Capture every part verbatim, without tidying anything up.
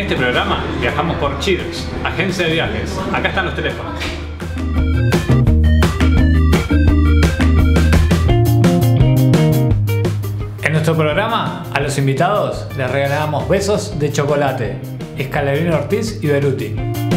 este programa viajamos por Cheers, agencia de viajes. Acá están los teléfonos. En nuestro programa, a los invitados les regalamos besos de chocolate. Scalabrini, Ortiz y Beruti.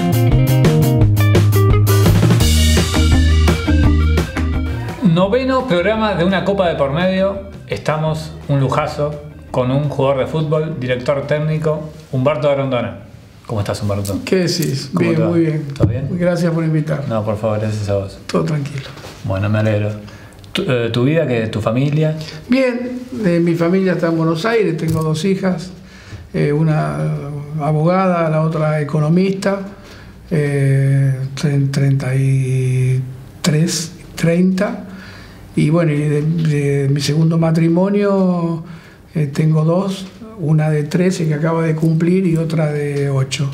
Noveno programa de Una Copa de por medio. Estamos un lujazo con un jugador de fútbol, director técnico, Humberto Grondona. ¿Cómo estás, Humberto? ¿Qué decís? Bien, muy bien. ¿Todo bien? Gracias por invitarme. No, por favor, gracias a vos. Todo tranquilo. Bueno, me alegro. ¿Tu, eh, tu vida, qué, tu familia? Bien, eh, mi familia está en Buenos Aires, tengo dos hijas, eh, una abogada, la otra economista, eh, treinta y tres, treinta. Y bueno, y de, de mi segundo matrimonio eh, tengo dos, una de trece que acaba de cumplir y otra de ocho.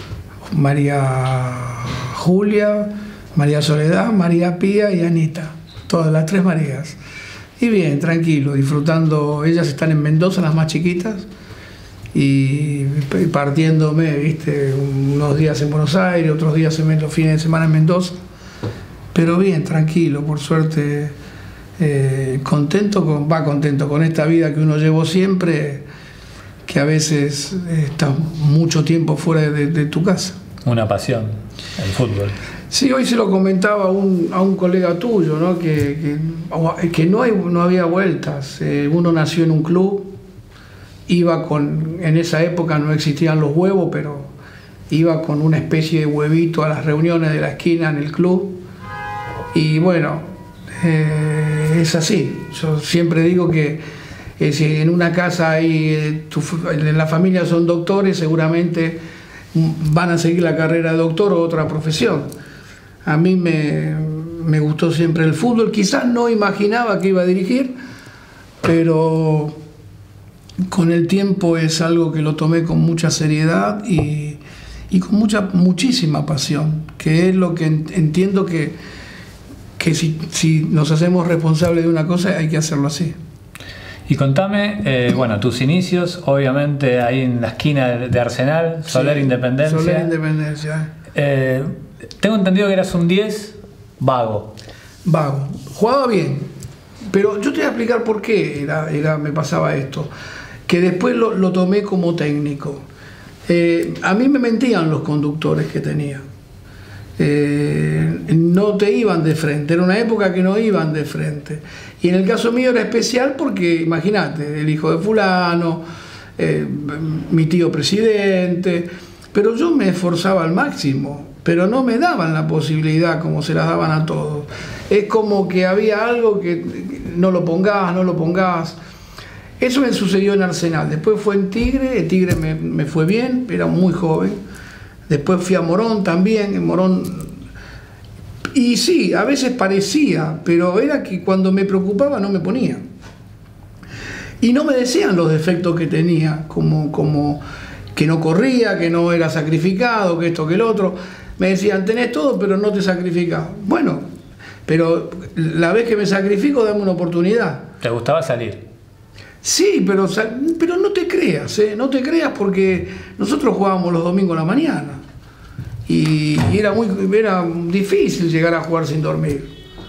María Julia, María Soledad, María Pía y Anita, todas las tres Marías. Y bien, tranquilo, disfrutando. Ellas están en Mendoza, las más chiquitas, y partiéndome, viste, unos días en Buenos Aires, otros días en los fines de semana en Mendoza. Pero bien, tranquilo, por suerte. Eh, contento con, va contento con esta vida que uno llevó siempre, que a veces está mucho tiempo fuera de, de tu casa. Una pasión, el fútbol. Sí, hoy se lo comentaba a un, a un colega tuyo, ¿no? que, que, que no, hay, no había vueltas. Eh, uno nació en un club, iba con, en esa época no existían los huevos, pero iba con una especie de huevito a las reuniones de la esquina en el club. Y bueno, Eh, es así. Yo siempre digo que eh, si en una casa hay, eh, tu, en la familia son doctores, seguramente van a seguir la carrera de doctor o otra profesión. A mí me, me gustó siempre el fútbol, quizás no imaginaba que iba a dirigir, pero con el tiempo es algo que lo tomé con mucha seriedad y, y con mucha, muchísima pasión, que es lo que entiendo que que si, si nos hacemos responsables de una cosa hay que hacerlo así. Y contame, eh, bueno, tus inicios, obviamente ahí en la esquina de, de Arsenal, Soler sí, Independencia. Soler Independencia. Eh, tengo entendido que eras un diez vago. Vago. Jugaba bien, pero yo te voy a explicar por qué era, era, me pasaba esto. Que después lo, lo tomé como técnico. Eh, a mí me mentían los conductores que tenía. Eh, no te iban de frente, era una época que no iban de frente, y en el caso mío era especial porque imagínate, el hijo de fulano, eh, mi tío presidente, pero yo me esforzaba al máximo, pero no me daban la posibilidad como se la daban a todos. Es como que había algo que no lo pongas, no lo pongas. Eso me sucedió en Arsenal, después fue en Tigre, el Tigre me, me fue bien, era muy joven. Después fui a Morón también, en Morón. Y sí, a veces parecía, pero era que cuando me preocupaba no me ponía. Y no me decían los defectos que tenía, como, como que no corría, que no era sacrificado, que esto, que el otro. Me decían, tenés todo, pero no te sacrificás. Bueno, pero la vez que me sacrifico, dame una oportunidad. ¿Te gustaba salir? Sí, pero, pero no te creas, ¿eh? No te creas porque nosotros jugábamos los domingos a la mañana y era, muy, era difícil llegar a jugar sin dormir.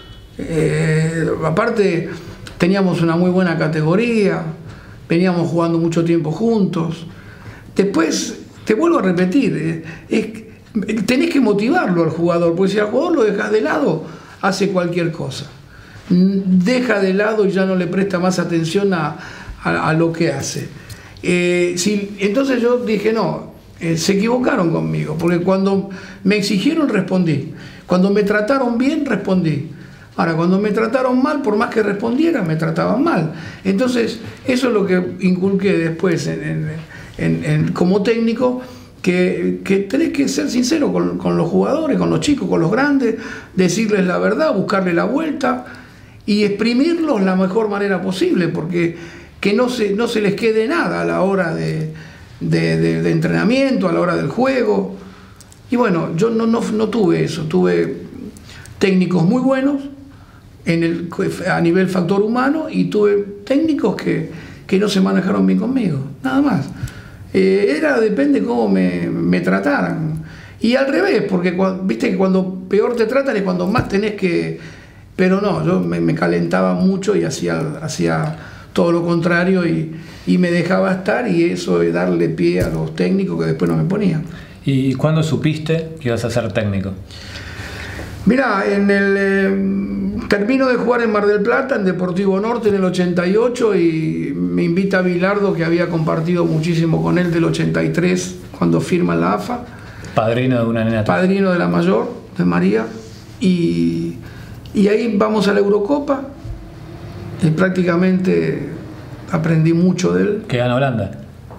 Eh, aparte, teníamos una muy buena categoría, veníamos jugando mucho tiempo juntos. Después, te vuelvo a repetir, eh, es, tenés que motivarlo al jugador, porque si al jugador lo dejas de lado, hace cualquier cosa. Deja de lado y ya no le presta más atención a, a, a lo que hace. Eh, si, entonces yo dije, no, eh, se equivocaron conmigo, porque cuando me exigieron respondí, cuando me trataron bien respondí. Ahora, cuando me trataron mal, por más que respondiera, me trataban mal. Entonces, eso es lo que inculqué después en, en, en, en, como técnico, que, que tenés que ser sincero con, con los jugadores, con los chicos, con los grandes, decirles la verdad, buscarle la vuelta y exprimirlos la mejor manera posible, porque que no se, no se les quede nada a la hora de, de, de, de entrenamiento, a la hora del juego. Y bueno, yo no, no, no tuve eso, tuve técnicos muy buenos en el, a nivel factor humano y tuve técnicos que, que no se manejaron bien conmigo, nada más. Eh, era, depende cómo me, me trataran. Y al revés, porque viste que cuando peor te tratan es cuando más tenés que... Pero no, yo me, me calentaba mucho y hacía, hacía todo lo contrario y, y me dejaba estar, y eso de darle pie a los técnicos que después no me ponían. ¿Y cuándo supiste que ibas a ser técnico? Mirá, en el, eh, termino de jugar en Mar del Plata, en Deportivo Norte, en el ochenta y ocho, y me invita a Bilardo, que había compartido muchísimo con él del ochenta y tres, cuando firma la A F A. Padrino de una nena. Padrino de la mayor, de María. Y, y ahí vamos a la Eurocopa, y prácticamente aprendí mucho de él. ¿Que gana Holanda?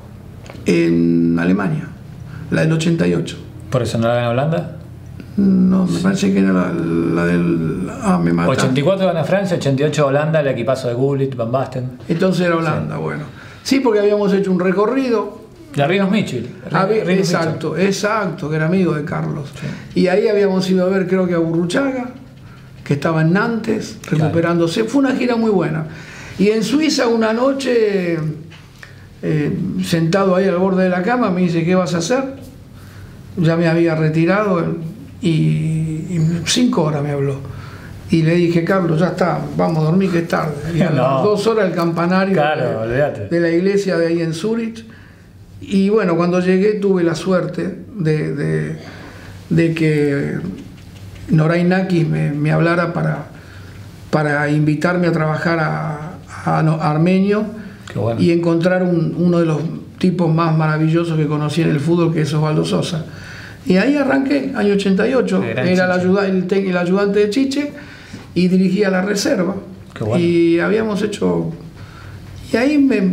En Alemania, la del ochenta y ocho. ¿Por eso no la gana Holanda? No, me parece que era la, la del... Ah, me mata. ochenta y cuatro gana Francia, ochenta y ocho Holanda, el equipazo de Gullit, Van Basten. Entonces era Holanda, sí. Bueno. Sí, porque habíamos hecho un recorrido. La Rinus Mitchell. Había, exacto, Mitchell. exacto, que era amigo de Carlos. Sí. Y ahí habíamos ido a ver, creo que a Burruchaga, que estaba en Nantes, recuperándose. Claro. Fue una gira muy buena. Y en Suiza, una noche, eh, sentado ahí al borde de la cama, me dice, ¿qué vas a hacer? Ya me había retirado y, y cinco horas me habló. Y le dije, Carlos, ya está, vamos a dormir que es tarde. Y a no. las dos horas el campanario claro, de, de la iglesia de ahí en Zurich. Y bueno, cuando llegué tuve la suerte de, de, de que Noray Nakis me, me hablara para, para invitarme a trabajar a, a, a Armenio. Qué bueno. Y encontrar un, uno de los tipos más maravillosos que conocí en el fútbol, que es Osvaldo Sosa. Y ahí arranqué, año ochenta y ocho, era el, ayuda, el, el ayudante de Chiche y dirigía la reserva. Qué bueno. Y habíamos hecho... Y ahí me,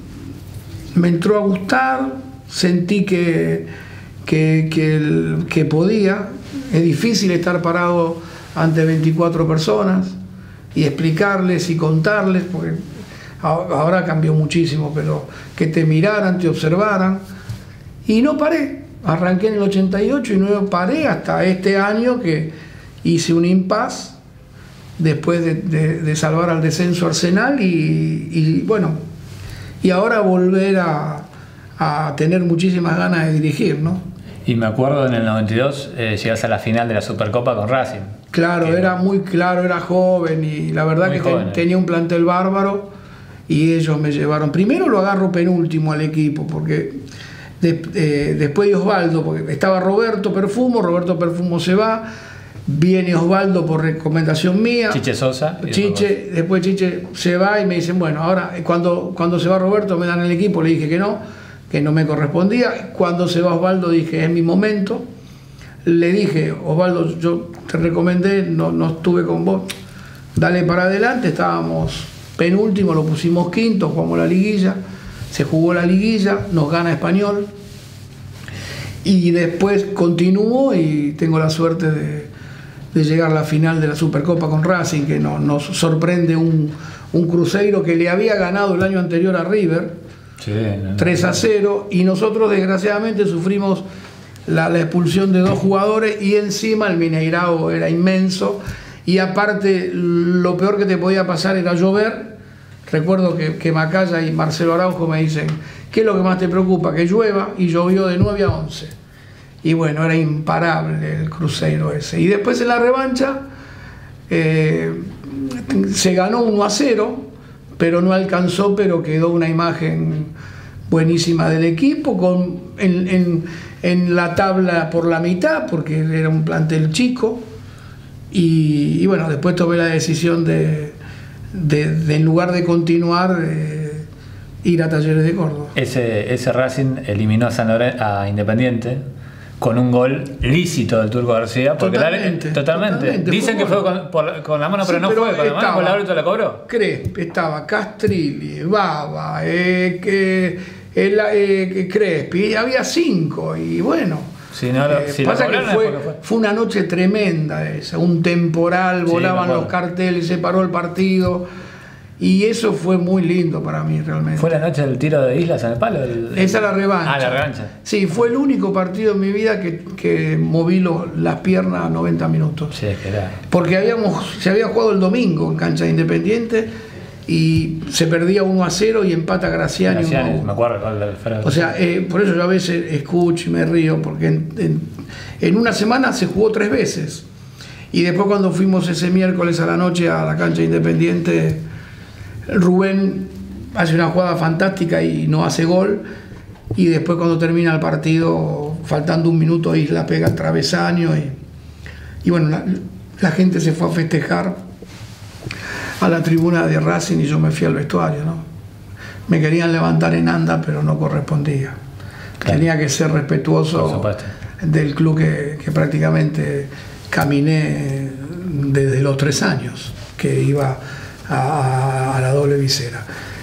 me entró a gustar, sentí que, que, que, el, que podía. Es difícil estar parado ante veinticuatro personas y explicarles y contarles, porque ahora cambió muchísimo, pero que te miraran, te observaran. Y no paré. Arranqué en el ochenta y ocho y no paré hasta este año, que hice un impasse después de, de, de salvar al descenso Arsenal y, y bueno, y ahora volver a, a tener muchísimas ganas de dirigir, ¿no? Y me acuerdo en el noventa y dos eh, llegas a la final de la Supercopa con Racing. Claro, que era muy claro, era joven y la verdad que ten, tenía un plantel bárbaro y ellos me llevaron. Primero lo agarro penúltimo al equipo porque... De, eh, después de Osvaldo, porque estaba Roberto Perfumo, Roberto Perfumo se va, viene Osvaldo por recomendación mía, Chiche Sosa, Chiche, después Chiche se va y me dicen, bueno, ahora cuando, cuando se va Roberto me dan el equipo, le dije que no, que no me correspondía. Cuando se va Osvaldo dije, es mi momento. Le dije, Osvaldo, yo te recomendé, no, no estuve con vos, dale para adelante. Estábamos penúltimo, lo pusimos quinto, jugamos la liguilla. Se jugó la liguilla, nos gana Español y después continuó y tengo la suerte de, de llegar a la final de la Supercopa con Racing, que no, nos sorprende un, un Cruzeiro que le había ganado el año anterior a River, sí, no, no, tres a cero, y nosotros desgraciadamente sufrimos la, la expulsión de dos jugadores y encima el Mineirao era inmenso y aparte lo peor que te podía pasar era llover. Recuerdo que, que Macaya y Marcelo Araujo me dicen, ¿qué es lo que más te preocupa? Que llueva, y llovió de nueve a once. Y bueno, era imparable el Cruzeiro ese. Y después en la revancha eh, se ganó uno a cero, pero no alcanzó, pero quedó una imagen buenísima del equipo, con, en, en, en la tabla por la mitad, porque era un plantel chico. Y, y bueno, después tomé la decisión de... De, de en lugar de continuar eh, ir a Talleres de Córdoba. Ese, ese Racing eliminó a, San Lorenzo, a Independiente con un gol lícito del Turco García, porque totalmente, la, totalmente. totalmente dicen fue que fue con, por, con la mano, sí, pero no pero fue con estaba, la mano, con la árbitro la cobró. Crespi, estaba Castrilli, Baba, eh, que, el, eh, Crespi, había cinco y bueno. Si no lo, eh, si pasa lo que fue, fue. fue una noche tremenda esa, un temporal, volaban sí, los carteles, se paró el partido y eso fue muy lindo para mí realmente. ¿Fue la noche del tiro de Islas en el palo? El, el... Esa es la revancha. Ah, la revancha. Sí, fue el único partido en mi vida que, que moví lo, las piernas noventa minutos. Sí, es que era. Porque habíamos, se había jugado el domingo en cancha de Independiente y se perdía uno a cero y empata Graciani. Graciani, uno a uno. me acuerdo del Alfredo. O sea, eh, por eso yo a veces escucho y me río, porque en, en, en una semana se jugó tres veces. Y después cuando fuimos ese miércoles a la noche a la cancha Independiente, Rubén hace una jugada fantástica y no hace gol. Y después cuando termina el partido, faltando un minuto, Isla pega el travesaño. Y, y bueno, la, la gente se fue a festejar a la tribuna de Racing y yo me fui al vestuario, ¿no? Me querían levantar en anda, pero no correspondía. Claro. Tenía que ser respetuoso del club que, que prácticamente caminé desde los tres años, que iba a, a la doble visera.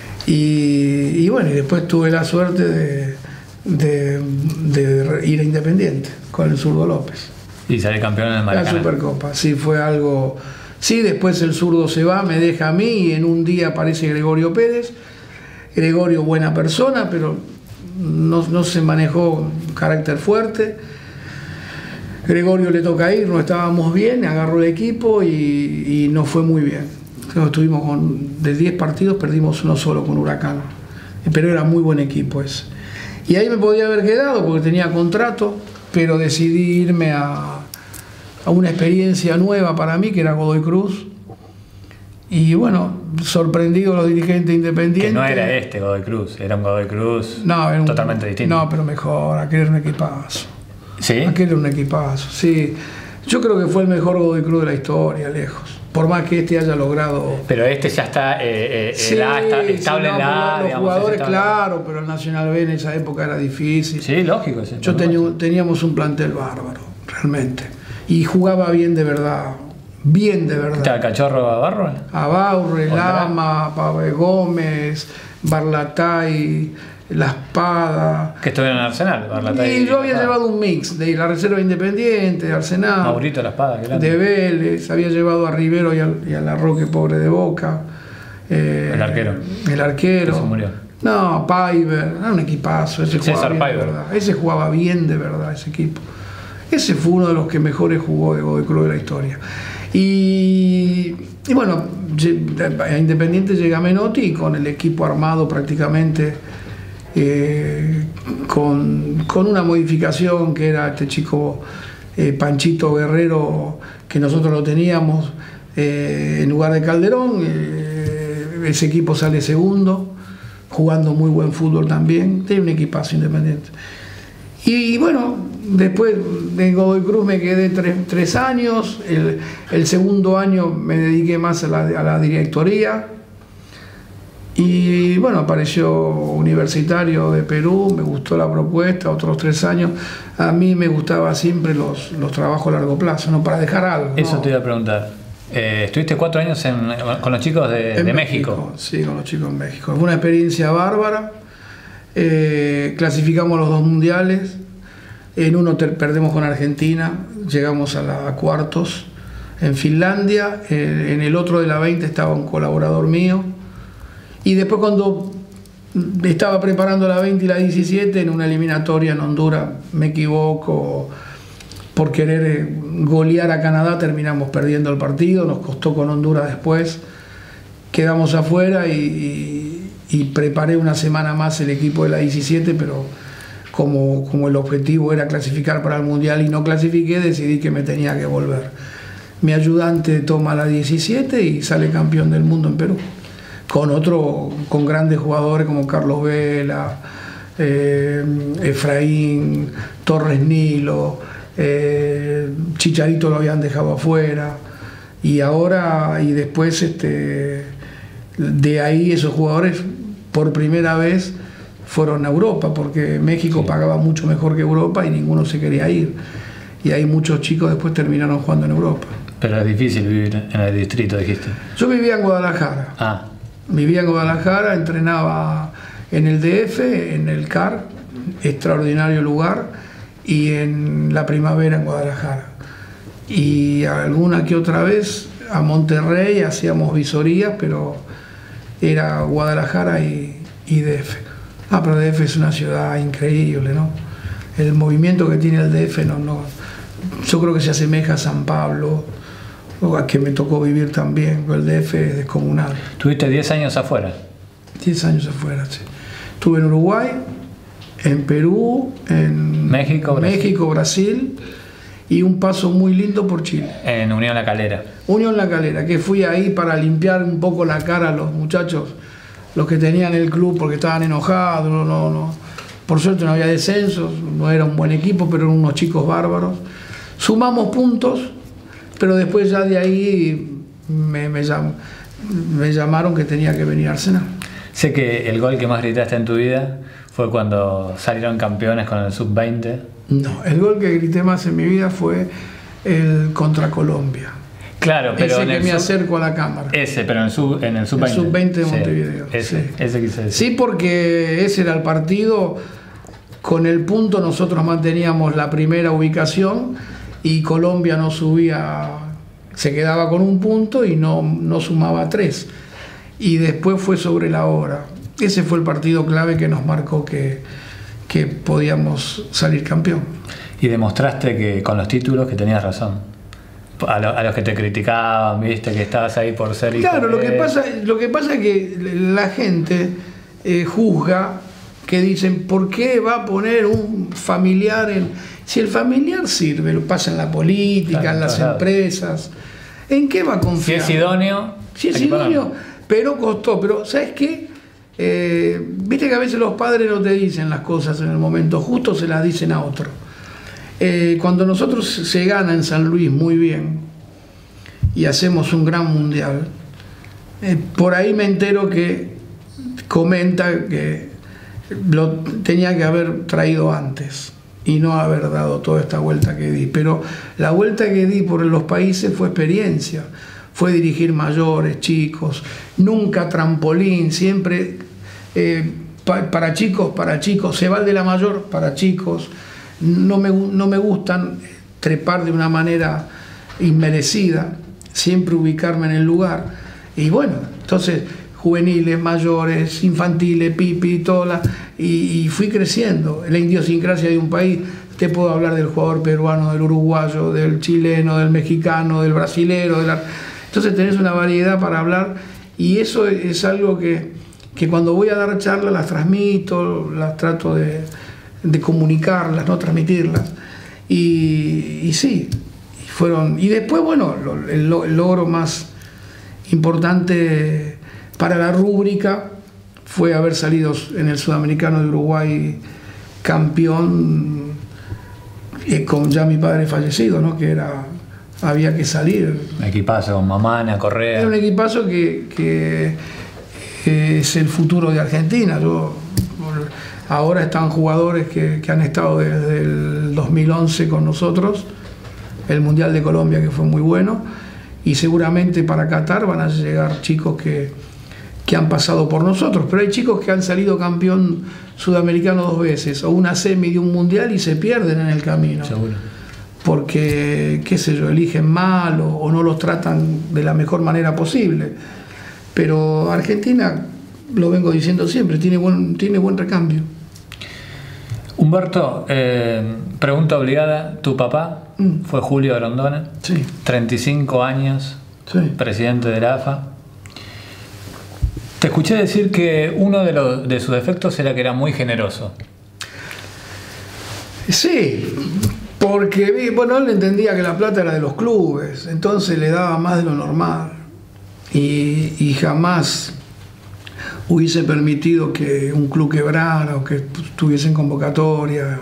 Y, y bueno, y después tuve la suerte de, de, de ir a Independiente con el zurdo López. Y salir campeón en el Maracaná. La Supercopa, sí, fue algo... Sí, después el zurdo se va, me deja a mí y en un día aparece Gregorio Pérez. Gregorio, buena persona, pero no, no se manejó carácter fuerte. Gregorio le toca ir, no estábamos bien, agarró el equipo y, y nos fue muy bien. Entonces, estuvimos con, de diez partidos, perdimos uno solo con Huracán. Pero era muy buen equipo ese. Y ahí me podía haber quedado porque tenía contrato, pero decidí irme a... a una experiencia nueva para mí, que era Godoy Cruz. Y bueno, sorprendido los dirigentes independientes. Que no era este Godoy Cruz, era un Godoy Cruz no, era un, totalmente distinto. No, pero mejor, aquel era un equipazo. ¿Sí? Aquel era un equipazo, sí. Yo creo que fue el mejor Godoy Cruz de la historia, lejos. Por más que este haya logrado... Pero este ya está, eh, eh, sí, la, está estable sí, no, en la A, los digamos, jugadores, estable. claro, pero el Nacional B en esa época era difícil. Sí, lógico. Sí, Yo tenía, teníamos un plantel bárbaro, realmente. Y jugaba bien de verdad, bien de verdad. ¿Está el Cachorro Abarro? Abaurre, Lama, Pave Gómez, Barlatay, La Espada. Que estuvieron en Arsenal, Barlatay. Y yo había llevado un mix de la Reserva Independiente, de Arsenal, Maurito La Espada, que de Vélez, había llevado a Rivero y, al, y a la Roque Pobre de Boca. Eh, el arquero. El arquero. Que se murió. No, Paiver, era un equipazo. Ese jugaba, bien de verdad. ese jugaba bien de verdad, ese equipo. Ese fue uno de los que mejores jugó de Godoy Cruz de la historia. Y, y bueno, a Independiente llega Menotti y con el equipo armado prácticamente, eh, con, con una modificación que era este chico eh, Panchito Guerrero, que nosotros lo teníamos eh, en lugar de Calderón. Eh, ese equipo sale segundo, jugando muy buen fútbol también. Tiene un equipazo Independiente. Y bueno, después de Godoy Cruz me quedé tres, tres años, el, el segundo año me dediqué más a la, a la directoría y bueno, apareció Universitario de Perú, me gustó la propuesta, otros tres años. A mí me gustaba siempre los, los trabajos a largo plazo, ¿no? Para dejar algo. Eso ¿no? te iba a preguntar. Eh, estuviste cuatro años en, con los chicos de, de México. México. Sí, con los chicos en México. Fue una experiencia bárbara. Eh, clasificamos los dos mundiales, en uno te, perdemos con Argentina, llegamos a, la, a cuartos en Finlandia, eh, en el otro de la veinte estaba un colaborador mío, y después cuando estaba preparando la veinte y la diecisiete, en una eliminatoria en Honduras, me equivoco, por querer golear a Canadá terminamos perdiendo el partido, nos costó con Honduras después, quedamos afuera y, y, y preparé una semana más el equipo de la diecisiete, pero como, como el objetivo era clasificar para el Mundial y no clasifiqué, decidí que me tenía que volver. Mi ayudante toma la diecisiete y sale campeón del mundo en Perú, con otro, con grandes jugadores como Carlos Vela, eh, Efraín, Torres Nilo, eh, Chicharito lo habían dejado afuera, y ahora y después este, de ahí esos jugadores por primera vez fueron a Europa, porque México sí. pagaba mucho mejor que Europa y ninguno se quería ir, y ahí muchos chicos después terminaron jugando en Europa. Pero es difícil vivir en el distrito, dijiste. Yo vivía en Guadalajara. Ah. Vivía en Guadalajara, entrenaba en el D F, en el C A R, extraordinario lugar, y en la primavera en Guadalajara. Y alguna que otra vez a Monterrey hacíamos visorías, pero era Guadalajara y, y D F. Ah, pero D F es una ciudad increíble, ¿no? El movimiento que tiene el D F, no, no, yo creo que se asemeja a San Pablo, que me tocó vivir también, el D F es descomunal. ¿Tuviste diez años afuera? diez años afuera, sí. Estuve en Uruguay, en Perú, en México, Brasil. México, Brasil y un paso muy lindo por Chile. En Unión La Calera. Unión La Calera, que fui ahí para limpiar un poco la cara a los muchachos, los que tenían el club porque estaban enojados, no, no, no. Por suerte no había descensos, no era un buen equipo, pero eran unos chicos bárbaros. Sumamos puntos, pero después ya de ahí me, me, llam, me llamaron que tenía que venir a Arsenal. Sé que el gol que más gritaste en tu vida fue cuando salieron campeones con el sub veinte. No, el gol que grité más en mi vida fue el contra Colombia. Claro, pero ese en que el me sub, acerco a la cámara. Ese, pero en el sub, en el sub veinte. El sub veinte de Montevideo. Sí, ese, sí. ese quise decir. Sí, porque ese era el partido. Con el punto nosotros manteníamos la primera ubicación y Colombia no subía, se quedaba con un punto y no, no sumaba tres. Y después fue sobre la hora. Ese fue el partido clave que nos marcó que, que podíamos salir campeón. Y demostraste que con los títulos que tenías razón. A, lo, a los que te criticaban, viste, que estabas ahí por ser hijo. Claro, de... lo que pasa, lo que pasa es que la gente eh, juzga, que dicen, ¿por qué va a poner un familiar en...? Si el familiar sirve, lo pasa en la política, claro, en las claro. empresas, ¿en qué va a confiar? Si es idóneo... Si es idóneo, pero costó. Pero, ¿sabes qué? Eh, viste que a veces los padres no te dicen las cosas en el momento justo, se las dicen a otro. Eh, cuando nosotros se gana en San Luis muy bien y hacemos un gran mundial, eh, por ahí me entero que comenta que lo tenía que haber traído antes y no haber dado toda esta vuelta que di. Pero la vuelta que di por los países fue experiencia, fue dirigir mayores, chicos, nunca trampolín, siempre eh, pa, para chicos, para chicos, se va el de la mayor para chicos. No me, no me gustan trepar de una manera inmerecida, siempre ubicarme en el lugar. Y bueno, entonces juveniles, mayores, infantiles, pipi, todas, y, y fui creciendo. La idiosincrasia de un país, te puedo hablar del jugador peruano, del uruguayo, del chileno, del mexicano, del brasilero, del... entonces tenés una variedad para hablar y eso es algo que, que cuando voy a dar charlas las transmito, las trato de, de comunicarlas, no transmitirlas. Y, y sí, fueron... Y después, bueno, el, el logro más importante para la rúbrica fue haber salido en el Sudamericano de Uruguay campeón eh, con ya mi padre fallecido, ¿no? Que era, había que salir. Un equipazo con Mamana, Correa. Era un equipazo que, que, que es el futuro de Argentina. Yo, ahora están jugadores que, que han estado desde el dos mil once con nosotros, el Mundial de Colombia que fue muy bueno, y seguramente para Qatar van a llegar chicos que que han pasado por nosotros, pero hay chicos que han salido campeón sudamericano dos veces, o una semi de un mundial y se pierden en el camino. Seguro. Porque, qué sé yo, eligen mal o, o no los tratan de la mejor manera posible. Pero Argentina, lo vengo diciendo siempre, tiene buen, tiene buen recambio. Humberto, eh, pregunta obligada, ¿tu papá mm. fue Julio Grondona? Sí. treinta y cinco años, sí. presidente de la A F A. Te escuché decir que uno de, los, de sus defectos era que era muy generoso. Sí, porque bueno, él entendía que la plata era de los clubes, entonces le daba más de lo normal y, y jamás hubiese permitido que un club quebrara o que tuviesen convocatoria.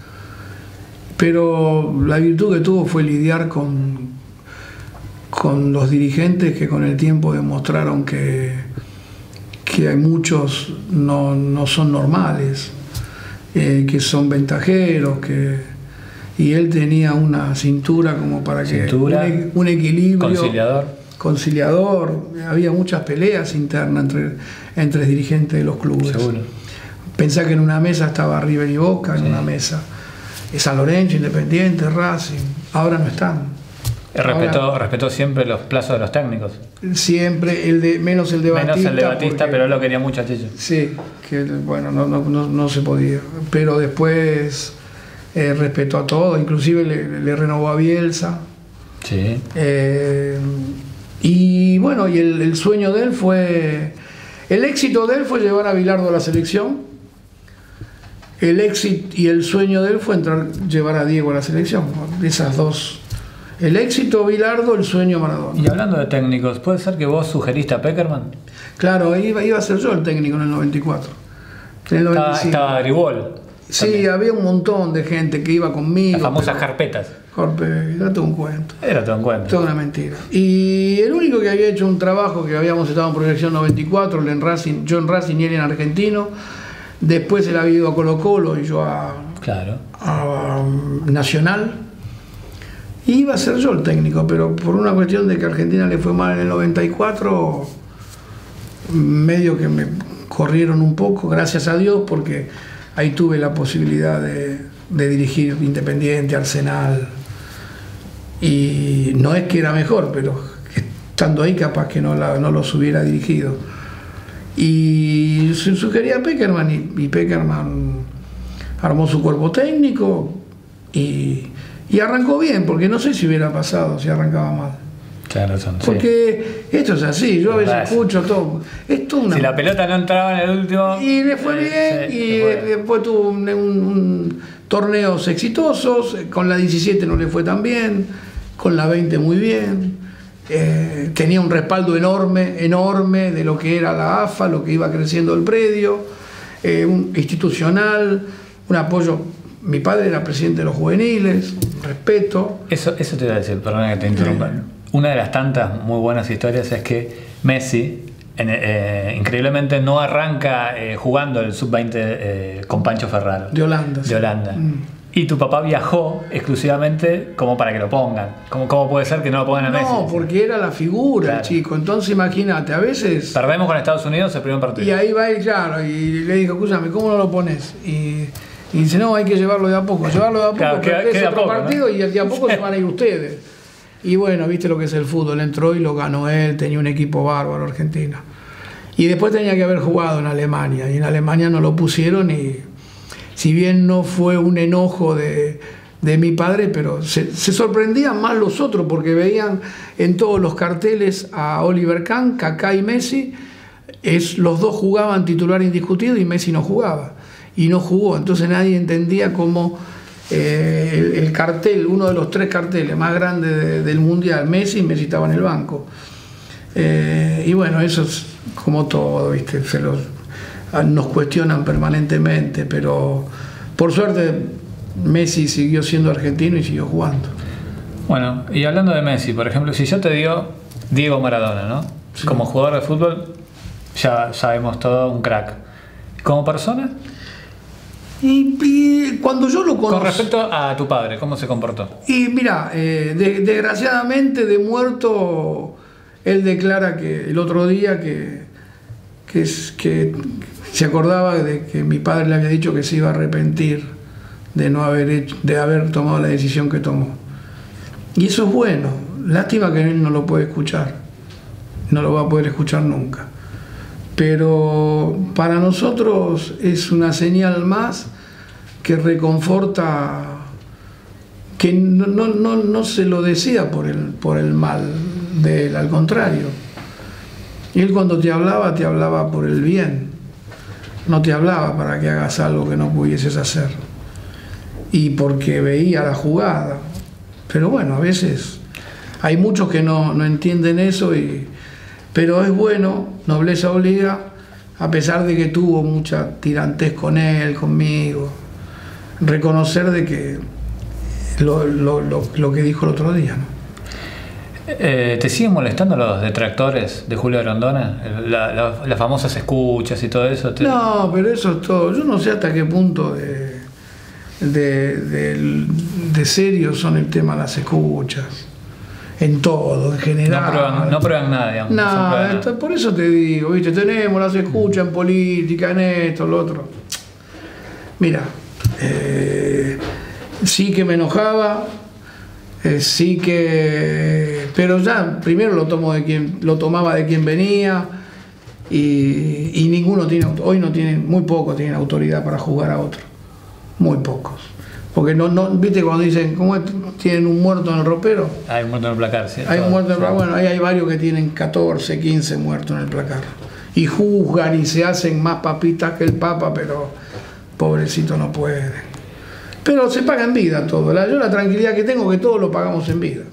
Pero la virtud que tuvo fue lidiar con, con los dirigentes que con el tiempo demostraron que que hay muchos no, no son normales, eh, que son ventajeros, que, y él tenía una cintura como para que cintura, un, un equilibrio conciliador. conciliador, había muchas peleas internas entre, entre dirigentes de los clubes. Seguro. Pensá que en una mesa estaba River y Boca, en sí. una mesa San Lorenzo, Independiente, Racing, ahora no están. Respetó, Ahora, respetó siempre los plazos de los técnicos. Siempre, el de, menos el de Batista. Menos el de Batista, porque, pero él lo quería mucho a Chicho. Sí, que bueno, no, no, no, no se podía. Pero después eh, respetó a todo, inclusive le, le renovó a Bielsa. Sí. Eh, y bueno, y el, el sueño de él fue, el éxito de él fue llevar a Bilardo a la selección. El éxito y el sueño de él fue entrar, llevar a Diego a la selección. Esas dos. El éxito Bilardo, el sueño Maradona. Y hablando de técnicos, ¿puede ser que vos sugeriste a Peckerman? Claro, iba, iba a ser yo el técnico en el noventa y cuatro. En el noventa y cinco. Estaba, estaba Gribol. Sí, también. Había un montón de gente que iba conmigo. Las famosas pero, carpetas. Jorge, era todo un cuento. Era todo un cuento. Toda una mentira. Y el único que había hecho un trabajo, que habíamos estado en Proyección noventa y cuatro, él en Racing, yo en Racing y él en Argentino. Después él había ido a Colo Colo y yo a, claro. a, a Nacional. Y iba a ser yo el técnico, pero por una cuestión de que Argentina le fue mal en el noventa y cuatro, medio que me corrieron un poco, gracias a Dios, porque ahí tuve la posibilidad de, de dirigir Independiente, Arsenal. Y no es que era mejor, pero estando ahí capaz que no, la, no los hubiera dirigido. Y se sugería a Peckerman, y, y Peckerman armó su cuerpo técnico y, y arrancó bien, porque no sé si hubiera pasado si arrancaba mal. Claro, son, porque sí. Esto es así, yo a veces Gracias. escucho todo. Es todo una... Si la pelota no entraba en el último. Y le fue eh, bien, sí, y fue. después tuvo un, un, un torneos exitosos, con la diecisiete no le fue tan bien, con la veinte muy bien. Eh, tenía un respaldo enorme, enorme de lo que era la A F A, lo que iba creciendo el predio, eh, un institucional, un apoyo. Mi padre era presidente de los juveniles, respeto. Eso, eso te iba a decir, perdona que te interrumpa. Eh. Una de las tantas muy buenas historias es que Messi, en, eh, increíblemente, no arranca eh, jugando el sub veinte eh, con Pancho Ferraro. De Holanda. De sí. Holanda. Mm. Y tu papá viajó exclusivamente como para que lo pongan. ¿Cómo, cómo puede ser que no lo pongan a no, Messi? No, porque era la figura, claro. chico. Entonces imagínate, a veces... Perdemos con Estados Unidos el primer partido. Y ahí va él, claro, y le dijo, escúchame, ¿cómo no lo pones? Y, y dice, no, hay que llevarlo de a poco. Llevarlo de a poco, claro, pero queda, es queda otro poco, partido, ¿no? Y de a poco se van a ir ustedes. Y bueno, viste lo que es el fútbol. Entró y lo ganó él, tenía un equipo bárbaro, Argentina. Y después tenía que haber jugado en Alemania. Y en Alemania no lo pusieron y... Si bien no fue un enojo de... de mi padre, pero se, se sorprendían más los otros porque veían en todos los carteles a Oliver Kahn, Kaká y Messi. Es, los dos jugaban titular indiscutido y Messi no jugaba. Y no jugó, entonces nadie entendía cómo eh, el, el cartel, uno de los tres carteles más grandes de, del Mundial, Messi, Messi estaba en el banco. Eh, y bueno, eso es como todo, ¿viste? Se los, nos cuestionan permanentemente, pero por suerte Messi siguió siendo argentino y siguió jugando. Bueno, y hablando de Messi, por ejemplo, si yo te digo Diego Maradona, ¿no? Sí. Como jugador de fútbol, ya sabemos todo, un crack. ¿Como persona? Y, y cuando yo lo conocí... Con respecto a tu padre, ¿cómo se comportó? Y mira, eh, de, desgraciadamente de muerto, él declara que el otro día que, que, es, que se acordaba de que mi padre le había dicho que se iba a arrepentir de no haber hecho, de haber tomado la decisión que tomó. Y eso es bueno. Lástima que él no lo puede escuchar. No lo va a poder escuchar nunca. Pero para nosotros es una señal más que reconforta, que no, no, no, no se lo desea por el, por el mal de él, al contrario. Él cuando te hablaba, te hablaba por el bien. No te hablaba para que hagas algo que no pudieses hacer. Y porque veía la jugada. Pero bueno, a veces hay muchos que no, no entienden eso, y, pero es bueno, nobleza obliga, a pesar de que tuvo mucha tirantez con él, conmigo, reconocer de que lo, lo, lo, lo que dijo el otro día, ¿no? Eh, ¿Te siguen molestando los detractores de Julio Grondona? La, la, las famosas escuchas y todo eso. ¿Te... No, pero eso es todo. Yo no sé hasta qué punto de... De, de, de serio son el tema de las escuchas, en todo, en general. No prueban, no prueban nada, digamos. No, no prueban esto, nada. Por eso te digo, ¿viste? Tenemos las escuchas en política, en esto, en lo otro. Mira, eh, sí que me enojaba, eh, sí que... Pero ya, primero lo, tomo de quien, lo tomaba de quien venía, y, y ninguno tiene... Hoy no tienen, muy pocos tienen autoridad para juzgar a otro. Muy pocos. Porque no, no, viste cuando dicen, ¿cómo es? Tienen un muerto en el ropero? Hay un muerto en el placar, sí. Hay un muerto en el placar, sí. Bueno, ahí hay varios que tienen catorce, quince muertos en el placar. Y juzgan y se hacen más papitas que el Papa, pero pobrecito no puede. Pero se paga en vida todo. La, yo la tranquilidad que tengo es que todo lo pagamos en vida.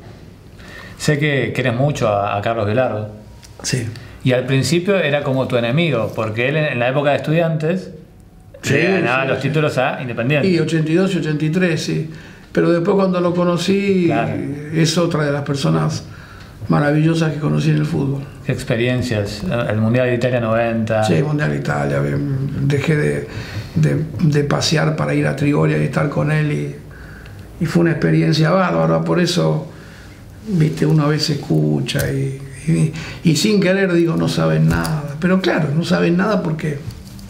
Sé que querés mucho a, a Carlos Bilardo. Sí. Y al principio era como tu enemigo, porque él en, en la época de Estudiantes Sí, le ganaba sí, los sí. títulos a Independiente. Y ochenta y dos y ochenta y tres, sí. Pero después cuando lo conocí, Claro. es otra de las personas maravillosas que conocí en el fútbol. ¿Qué experiencias? El Mundial de Italia noventa. Sí, Mundial Italia. Dejé de, de, de pasear para ir a Trigoria y estar con él. Y, y fue una experiencia bárbara. Por eso, viste, uno a veces escucha y, y, y sin querer digo, no saben nada. Pero claro, no saben nada porque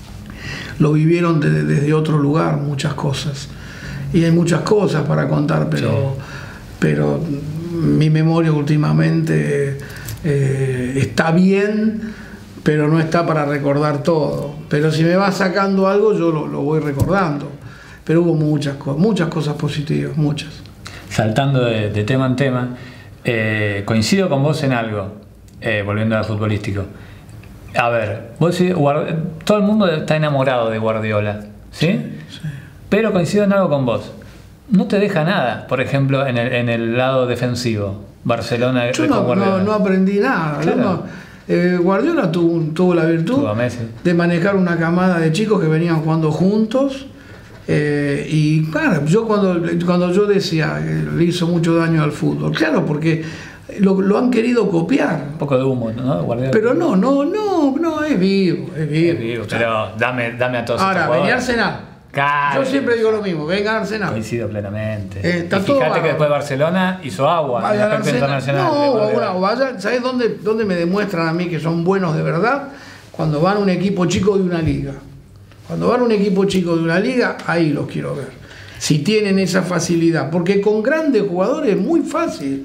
lo vivieron de, desde otro lugar, muchas cosas. Y hay muchas cosas para contar, pero, sí. pero mi memoria últimamente eh, está bien, pero no está para recordar todo. Pero si me va sacando algo, yo lo, lo voy recordando. Pero hubo muchas cosas, muchas cosas positivas, muchas. Saltando de, de tema en tema, eh, coincido con vos en algo, eh, volviendo al futbolístico. A ver, vos decís, todo el mundo está enamorado de Guardiola, ¿sí? Sí, sí. Pero coincido en algo con vos. No te deja nada, por ejemplo, en el, en el lado defensivo. Barcelona Yo no, no, no aprendí nada. Claro. No, eh, Guardiola tuvo, tuvo la virtud tuvo a Messi. de manejar una camada de chicos que venían jugando juntos. Eh, y claro, yo cuando, cuando yo decía que le hizo mucho daño al fútbol, claro, porque lo, lo han querido copiar. Un poco de humo, ¿no? Guardiola. Pero no, no, no, no, es vivo, es vivo. Es vivo, pero dame, dame a todos. Ahora, venía Arsenal. Claro. Yo siempre digo lo mismo, venga Arsenal. Coincido plenamente. Eh, está y todo fíjate bárbaro. que después Barcelona hizo agua Vaya en el aspecto Arsenal. internacional. No, una, vaya, ¿sabes dónde, dónde me demuestran a mí que son buenos de verdad? Cuando van a un equipo chico de una liga. Cuando van a un equipo chico de una liga, ahí los quiero ver. Si tienen esa facilidad. Porque con grandes jugadores es muy fácil.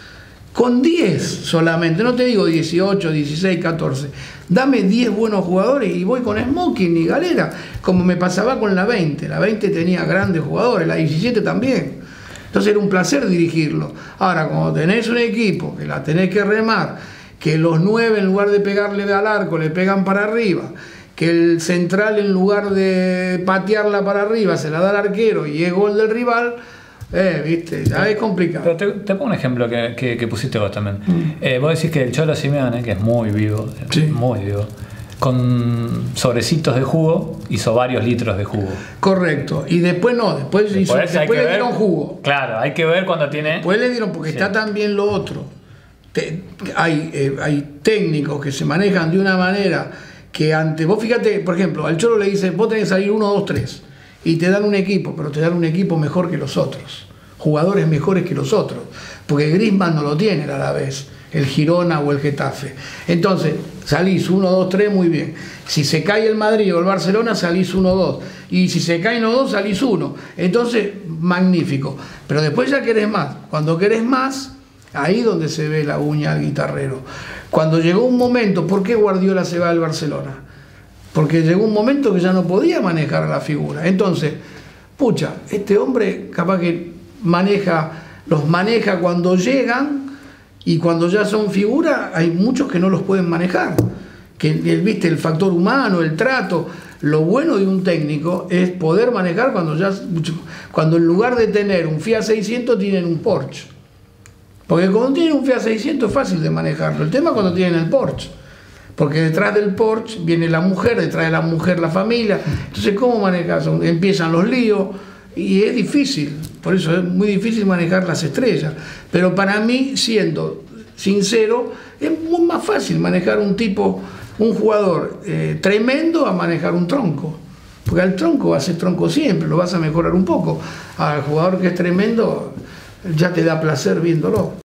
Con diez solamente, no te digo dieciocho, dieciséis, catorce. Dame diez buenos jugadores y voy con Smoking y Galera, como me pasaba con la veinte. La veinte tenía grandes jugadores, la diecisiete también. Entonces era un placer dirigirlo. Ahora, cuando tenés un equipo que la tenés que remar, que los nueve en lugar de pegarle al arco le pegan para arriba, que el central en lugar de patearla para arriba se la da al arquero y es gol del rival, eh, viste, ya es complicado. Pero te, te pongo un ejemplo que, que, que pusiste vos también. Mm. Eh, vos decís que el Cholo Simeone, que es muy vivo, sí. muy vivo, con sobrecitos de jugo hizo varios litros de jugo. Correcto. Y después no, después, después, hizo, después le dieron ver, jugo. Claro, hay que ver cuando tiene... Después le dieron, porque sí. Está también lo otro. Te, hay, eh, hay técnicos que se manejan de una manera que ante... Vos fíjate, por ejemplo, al Cholo le dicen, vos tenés que salir uno, dos, tres. Y te dan un equipo, pero te dan un equipo mejor que los otros. Jugadores mejores que los otros. Porque Griezmann no lo tiene a la vez, el Girona o el Getafe. Entonces, salís uno, dos, tres, muy bien. Si se cae el Madrid o el Barcelona, salís uno, dos. Y si se caen los dos, salís uno. Entonces, magnífico. Pero después ya querés más. Cuando querés más, ahí donde se ve la uña al guitarrero. Cuando llegó un momento, ¿por qué Guardiola se va al Barcelona? Porque llegó un momento que ya no podía manejar la figura. Entonces, pucha, este hombre capaz que maneja, los maneja cuando llegan y cuando ya son figura, hay muchos que no los pueden manejar. Que viste el factor humano, el trato. Lo bueno de un técnico es poder manejar cuando ya, cuando en lugar de tener un Fiat seiscientos tienen un Porsche. Porque cuando tienen un Fiat seiscientos es fácil de manejarlo. El tema es cuando tienen el Porsche. Porque detrás del Porsche viene la mujer, detrás de la mujer la familia. Entonces, ¿cómo manejas? Empiezan los líos y es difícil. Por eso es muy difícil manejar las estrellas. Pero para mí, siendo sincero, es muy más fácil manejar un tipo, un jugador eh, tremendo a manejar un tronco. Porque al tronco va a ser tronco siempre, lo vas a mejorar un poco. Al jugador que es tremendo, ya te da placer viéndolo.